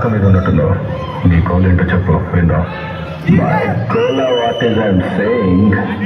పక్క మీద ఉన్నట్టున్నావు. నీ గోల్ ఏంటో చెప్పు, విందా. My goal, what is I'm saying?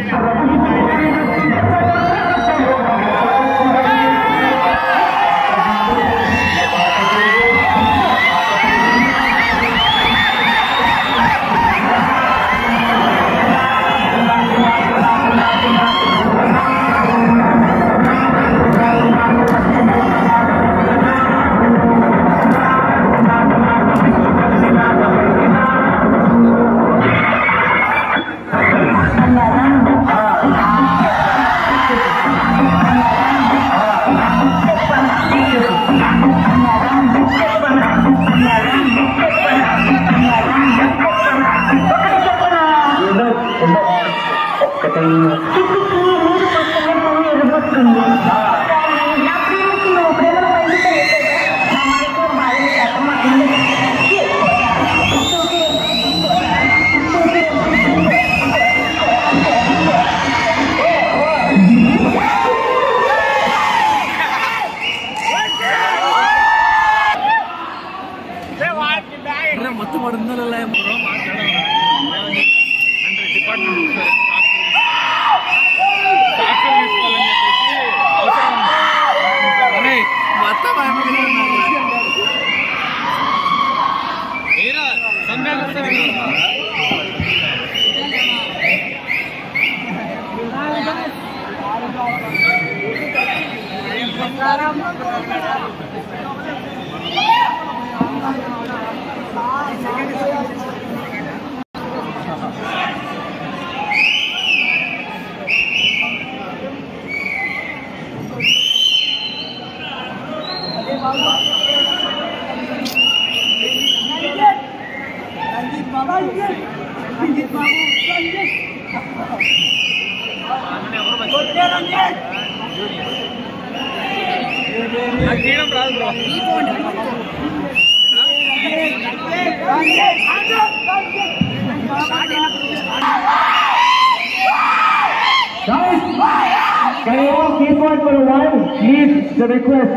Can you all keep on for a while? Please, the request.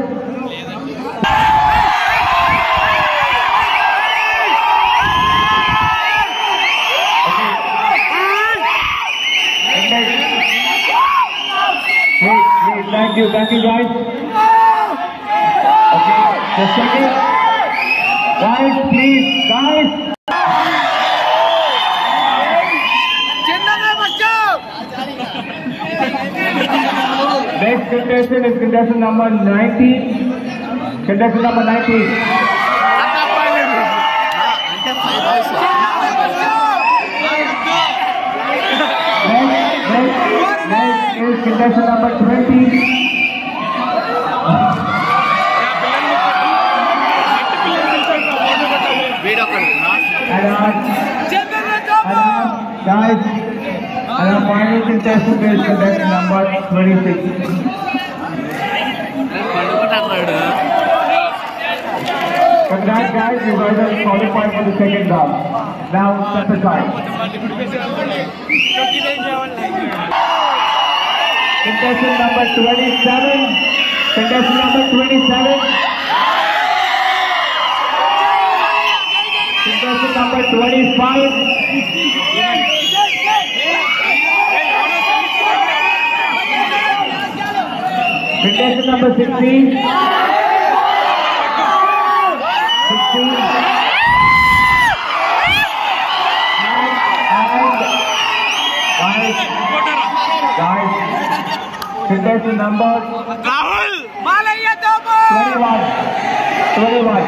Thank you guys. Okay, just a second. Guys, please, guys. Next contestant is contestant number 90. Contestant number 90. Next is contestant number 20. Guys, and our final contestant is contestant number 26. Congrats guys, you guys are qualified for the second round. Now step aside. Contestant number 27. Contestant number 27. Contestant number 25. Contestant number 16. 16. Guys, contestant number Rahul 21.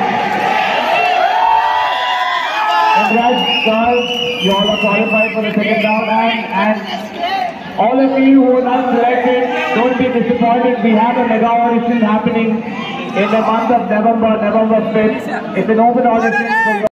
Congrats guys, you all are qualified for the second round, and all of you who are not selected, don't be disappointed. We have a mega audition happening in the month of November 5th. It's an open audition for